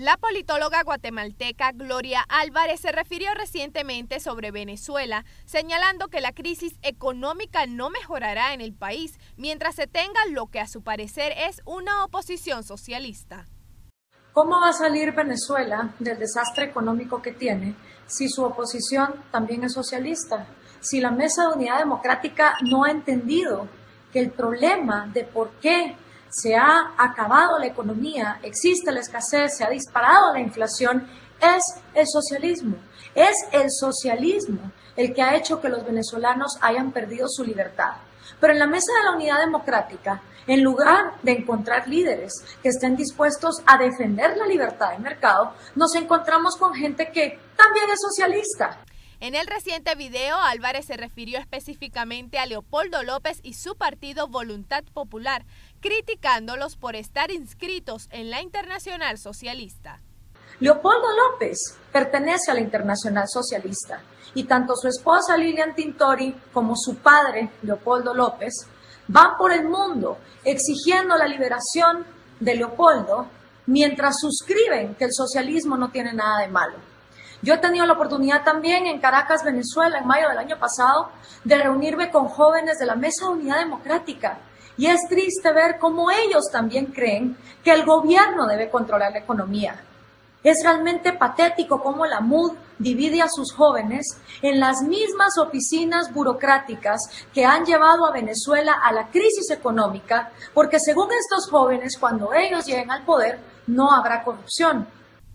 La politóloga guatemalteca Gloria Álvarez se refirió recientemente sobre Venezuela, señalando que la crisis económica no mejorará en el país mientras se tenga lo que a su parecer es una oposición socialista. ¿Cómo va a salir Venezuela del desastre económico que tiene si su oposición también es socialista? Si la Mesa de Unidad Democrática no ha entendido que el problema de por qué se ha acabado la economía, existe la escasez, se ha disparado la inflación, es el socialismo. Es el socialismo el que ha hecho que los venezolanos hayan perdido su libertad. Pero en la Mesa de la Unidad Democrática, en lugar de encontrar líderes que estén dispuestos a defender la libertad de mercado, nos encontramos con gente que también es socialista. En el reciente video, Álvarez se refirió específicamente a Leopoldo López y su partido Voluntad Popular, criticándolos por estar inscritos en la Internacional Socialista. Leopoldo López pertenece a la Internacional Socialista y tanto su esposa Lilian Tintori como su padre Leopoldo López van por el mundo exigiendo la liberación de Leopoldo mientras suscriben que el socialismo no tiene nada de malo. Yo he tenido la oportunidad también en Caracas, Venezuela, en mayo del año pasado, de reunirme con jóvenes de la Mesa de Unidad Democrática. Y es triste ver cómo ellos también creen que el gobierno debe controlar la economía. Es realmente patético cómo la MUD divide a sus jóvenes en las mismas oficinas burocráticas que han llevado a Venezuela a la crisis económica, porque según estos jóvenes, cuando ellos lleguen al poder, no habrá corrupción.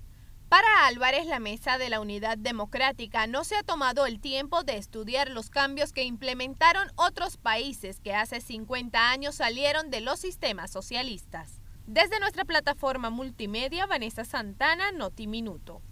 Para Álvarez, la Mesa de la Unidad Democrática no se ha tomado el tiempo de estudiar los cambios que implementaron otros países que hace 50 años salieron de los sistemas socialistas. Desde nuestra plataforma multimedia, Vanessa Santana, Noti Minuto.